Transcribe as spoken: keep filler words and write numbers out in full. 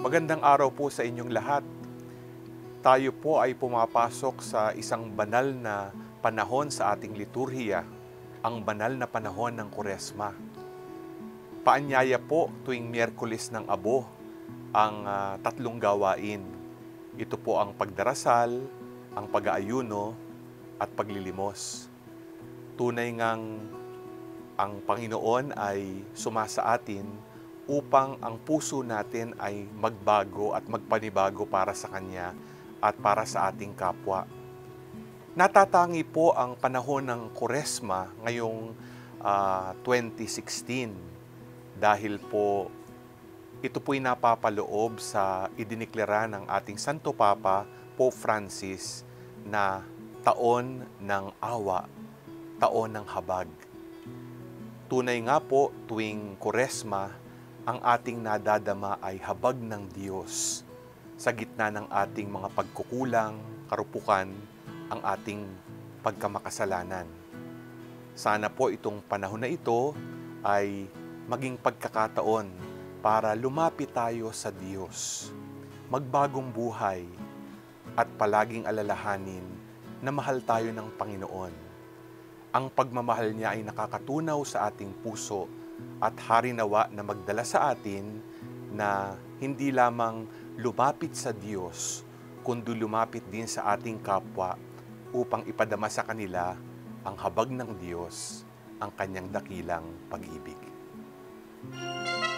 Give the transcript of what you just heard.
Magandang araw po sa inyong lahat. Tayo po ay pumapasok sa isang banal na panahon sa ating liturhiya, ang banal na panahon ng Kuresma. Paanyaya po tuwing Miyerkules ng Abo ang uh, tatlong gawain. Ito po ang pagdarasal, ang pag-aayuno, at paglilimos. Tunay ngang ang Panginoon ay sumasa atin upang ang puso natin ay magbago at magpanibago para sa Kanya at para sa ating kapwa. Natatangi po ang panahon ng Kuresma ngayong uh, twenty sixteen dahil po ito po'y napapaloob sa idineklara ng ating Santo Papa, Pope Francis, na taon ng awa, taon ng habag. Tunay nga po tuwing Kuresma, ang ating nadadama ay habag ng Diyos sa gitna ng ating mga pagkukulang, karupukan, ang ating pagkamakasalanan. Sana po itong panahon na ito ay maging pagkakataon para lumapit tayo sa Diyos, magbagong buhay, at palaging alalahanin na mahal tayo ng Panginoon. Ang pagmamahal niya ay nakakatunaw sa ating puso at harinawa na magdala sa atin na hindi lamang lumapit sa Diyos, kundi lumapit din sa ating kapwa upang ipadama sa kanila ang habag ng Diyos, ang kanyang dakilang pag-ibig.